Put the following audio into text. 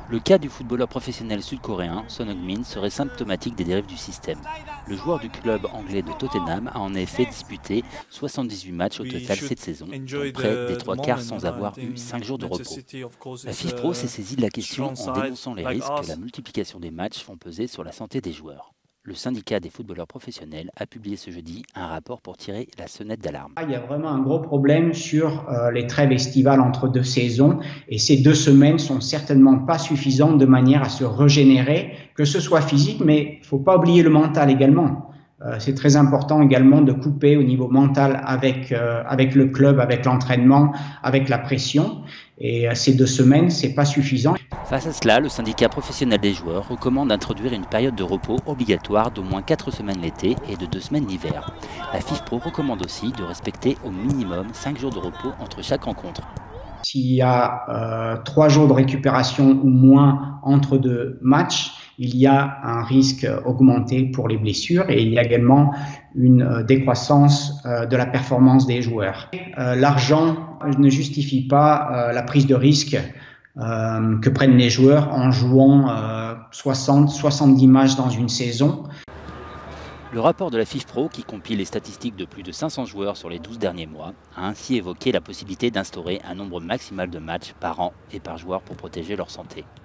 Le cas du footballeur professionnel sud-coréen Son Heung-min serait symptomatique des dérives du système. Le joueur du club anglais de Tottenham a en effet disputé 78 matchs au We total should cette saison, dont enjoy près des the trois quarts moment. sans I avoir eu think 5 jours de Manchester repos. City, of course, La is FIFPro s'est a saisie de la question strong en side dénonçant les like risques que la us. multiplication des matchs font peser sur la santé des joueurs. Le syndicat des footballeurs professionnels a publié ce jeudi un rapport pour tirer la sonnette d'alarme. Il y a vraiment un gros problème sur les trêves estivales entre deux saisons et ces 2 semaines sont certainement pas suffisantes de manière à se régénérer, que ce soit physique, mais il ne faut pas oublier le mental également. C'est très important également de couper au niveau mental avec le club, avec l'entraînement, avec la pression. Et ces 2 semaines, ce n'est pas suffisant. Face à cela, le syndicat professionnel des joueurs recommande d'introduire une période de repos obligatoire d'au moins 4 semaines l'été et de 2 semaines l'hiver. La FIFPro recommande aussi de respecter au minimum 5 jours de repos entre chaque rencontre. S'il y a 3 jours de récupération ou moins entre 2 matchs, il y a un risque augmenté pour les blessures et il y a également une décroissance de la performance des joueurs. L'argent ne justifie pas la prise de risque que prennent les joueurs en jouant 60-70 matchs dans une saison. Le rapport de la FIFPro, qui compile les statistiques de plus de 500 joueurs sur les 12 derniers mois, a ainsi évoqué la possibilité d'instaurer un nombre maximal de matchs par an et par joueur pour protéger leur santé.